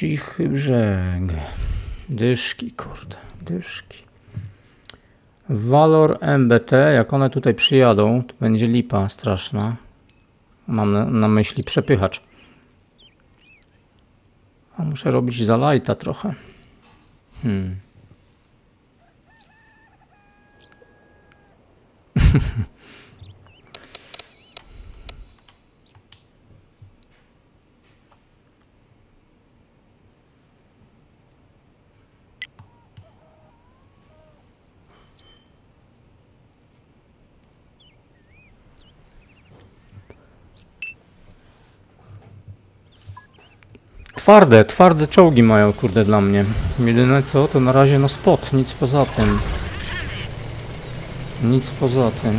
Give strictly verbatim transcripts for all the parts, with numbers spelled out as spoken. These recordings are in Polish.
Cichy brzeg. Dyszki, kurde, dyszki. Valor M B T, jak one tutaj przyjadą, to będzie lipa straszna. Mam na, na myśli przepychacz. A muszę robić za lighta trochę. Hmm. Twarde, twarde czołgi mają, kurde, dla mnie. Jedyne co, to na razie no spot, nic poza tym. Nic poza tym.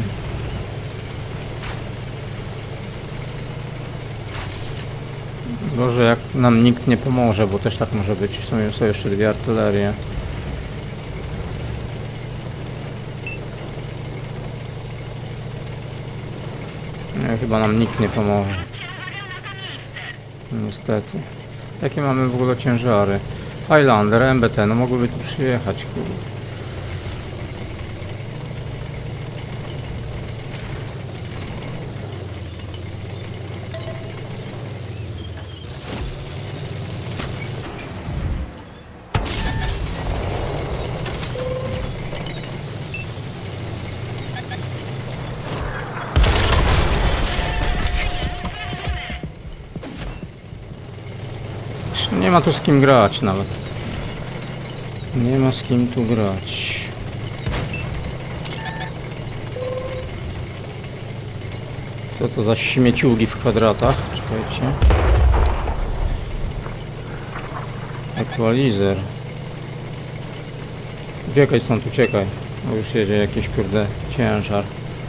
Gorzej jak nam nikt nie pomoże, bo też tak może być. W sumie są jeszcze dwie artylerie. Nie, chyba nam nikt nie pomoże. Niestety. Jakie mamy w ogóle ciężary? Highlander, M B T, no mogłyby tu przyjechać, kurde. Nie ma tu z kim grać nawet. Nie ma z kim tu grać. Co to za śmieciugi w kwadratach? Czekajcie. Equalizer. Uciekaj stąd, uciekaj. Bo już jedzie jakiś, kurde, ciężar.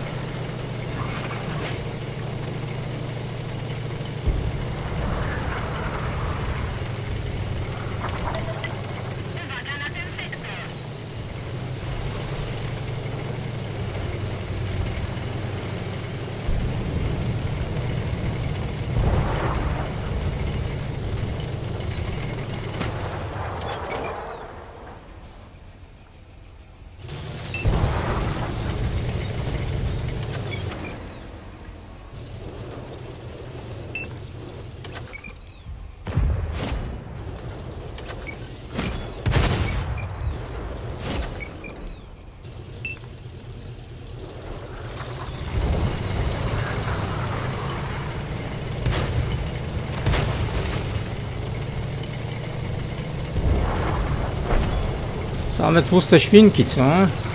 Same tłuste świnki, co?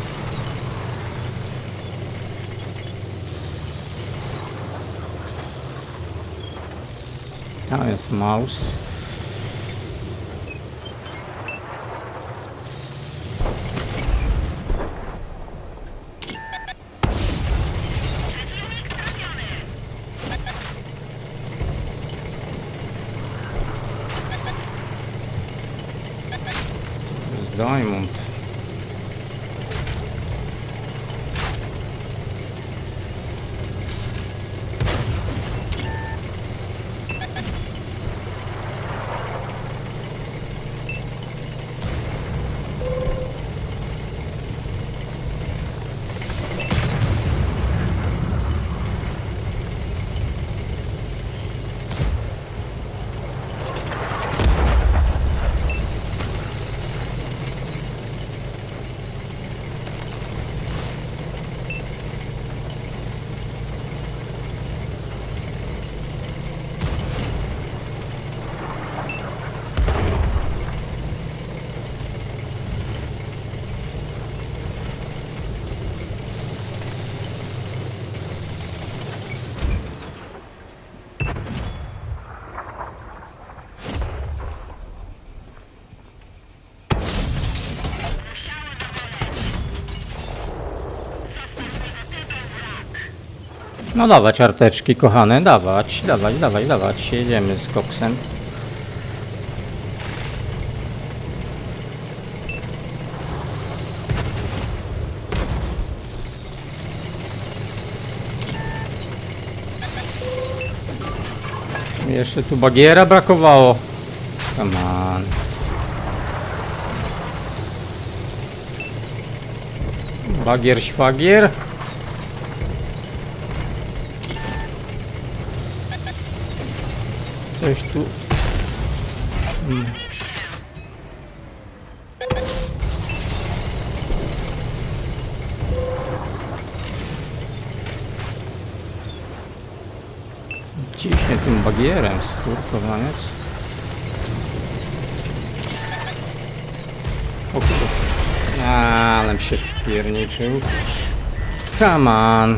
Tam jest mouse. Diamond. No dawać arteczki, kochane, dawać, dawać, dawać, dawać. Jedziemy z koksem. Jeszcze tu bagiera brakowało. Come on. Bagier, szwagier. Coś tu... Hmm. Ciśnie tym bagierem, skurkowaniec. O kurde. Ale mi się wpierniczył. Come on.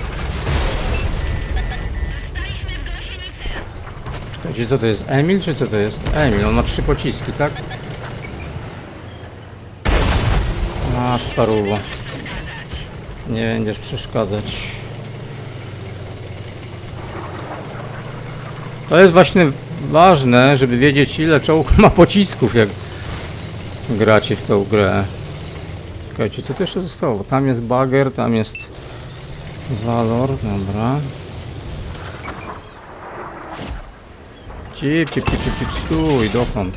Czekajcie, co to jest? Emil, czy co to jest? Emil, on ma trzy pociski, tak? Masz paruwo. Nie będziesz przeszkadzać. To jest właśnie ważne, żeby wiedzieć, ile czołg ma pocisków, jak gracie w tą grę. Czekajcie, co tu jeszcze zostało? Tam jest bager, tam jest walor, dobra. Cip, cip, cip, cip, cip, stój, dokąd?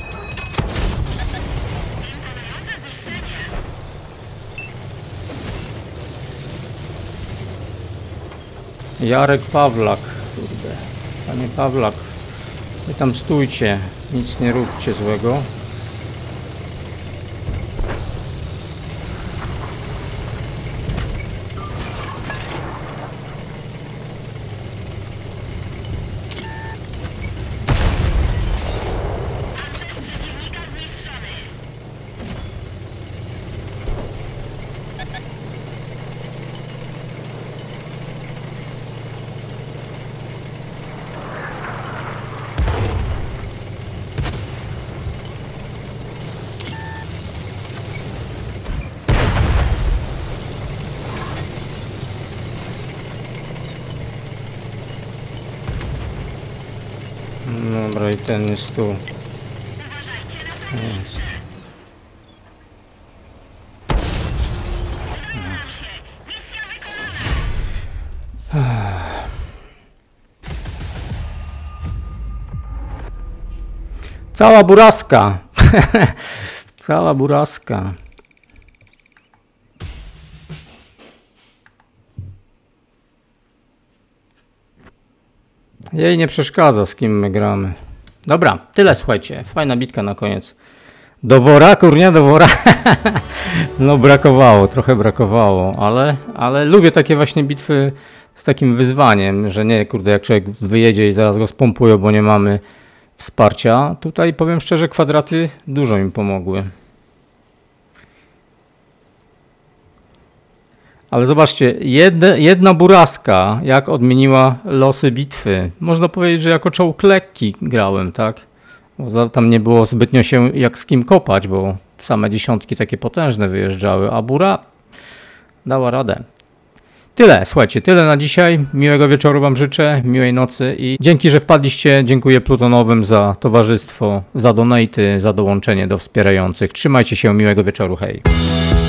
Jarek Pawlak, kurde. Panie Pawlak, wy tam stójcie, nic nie róbcie złego. Dobra, i ten jest tu. Jest. Cała buraska. Cała buraska. Jej nie przeszkadza, z kim my gramy. Dobra, tyle, słuchajcie. Fajna bitka na koniec. Do wora, kurnia, do wora. No brakowało, trochę brakowało, ale, ale lubię takie właśnie bitwy z takim wyzwaniem, że nie, kurde, jak człowiek wyjedzie i zaraz go spompują, bo nie mamy wsparcia. Tutaj powiem szczerze, kwadraty dużo mi pomogły. Ale zobaczcie, jedne, jedna buraska, jak odmieniła losy bitwy. Można powiedzieć, że jako czołg lekki grałem, tak? Bo tam nie było zbytnio się jak z kim kopać, bo same dziesiątki takie potężne wyjeżdżały, a bura dała radę. Tyle, słuchajcie, tyle na dzisiaj. Miłego wieczoru wam życzę, miłej nocy i dzięki, że wpadliście. Dziękuję Plutonowym za towarzystwo, za donaty, za dołączenie do wspierających. Trzymajcie się, miłego wieczoru, hej.